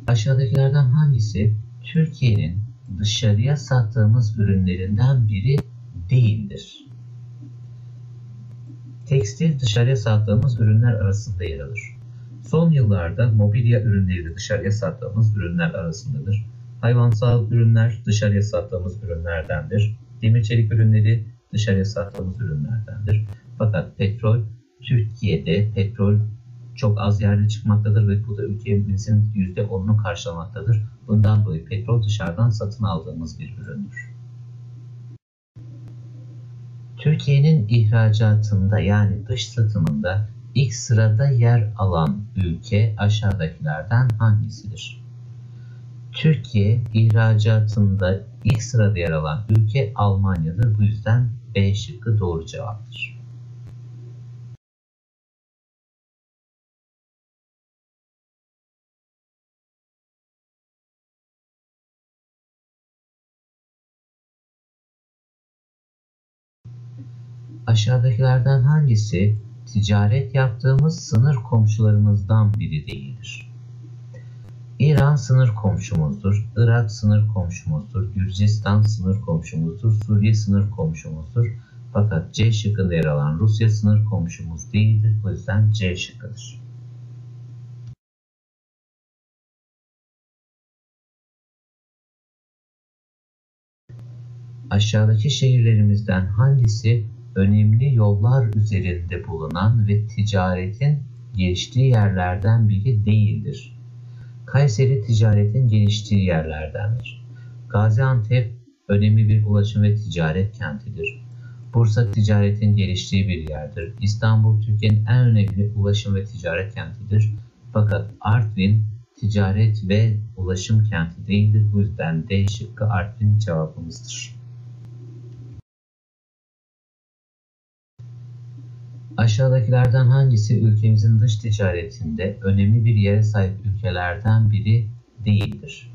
Aşağıdakilerden hangisi Türkiye'nin dışarıya sattığımız ürünlerinden biri değildir? Tekstil dışarıya sattığımız ürünler arasında yer alır. Son yıllarda mobilya ürünleri de dışarıya sattığımız ürünler arasındadır. Hayvansal ürünler dışarıya sattığımız ürünlerdendir. Demir çelik ürünleri dışarıya sattığımız ürünlerdendir. Fakat Türkiye'de petrol çok az yerde çıkmaktadır ve bu da ülkemizin %10'unu karşılamaktadır. Bundan dolayı petrol dışarıdan satın aldığımız bir üründür. Türkiye'nin ihracatında yani dış satımında ilk sırada yer alan ülke aşağıdakilerden hangisidir? Türkiye ihracatında ilk sırada yer alan ülke Almanya'dır. Bu yüzden B şıkkı doğru cevaptır. Aşağıdakilerden hangisi ticaret yaptığımız sınır komşularımızdan biri değildir? İran sınır komşumuzdur, Irak sınır komşumuzdur, Gürcistan sınır komşumuzdur, Suriye sınır komşumuzdur. Fakat C şıkkında yer alan Rusya sınır komşumuz değildir. Bu yüzden C şıkkıdır. Aşağıdaki şehirlerimizden hangisi önemli yollar üzerinde bulunan ve ticaretin geliştiği yerlerden biri değildir? Kayseri ticaretin geliştiği yerlerdendir. Gaziantep önemli bir ulaşım ve ticaret kentidir. Bursa ticaretin geliştiği bir yerdir. İstanbul Türkiye'nin en önemli ulaşım ve ticaret kentidir. Fakat Artvin ticaret ve ulaşım kenti değildir. Bu yüzden D şıkkı Artvin cevabımızdır. Aşağıdakilerden hangisi ülkemizin dış ticaretinde önemli bir yere sahip ülkelerden biri değildir?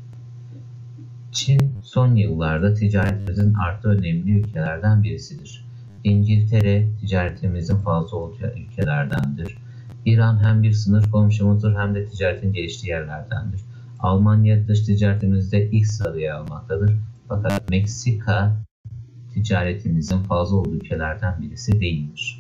Çin son yıllarda ticaretimizin arttığı önemli ülkelerden birisidir. İngiltere ticaretimizin fazla olacağı ülkelerdendir. İran hem bir sınır komşumuzdur hem de ticaretin geliştiği yerlerdendir. Almanya dış ticaretimizde ilk sırada yer almaktadır. Fakat Meksika ticaretimizin fazla olduğu ülkelerden birisi değildir.